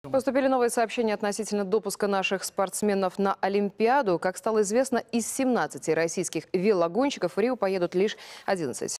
Поступили новые сообщения относительно допуска наших спортсменов на Олимпиаду. Как стало известно, из 17 российских велогонщиков в Рио поедут лишь 11.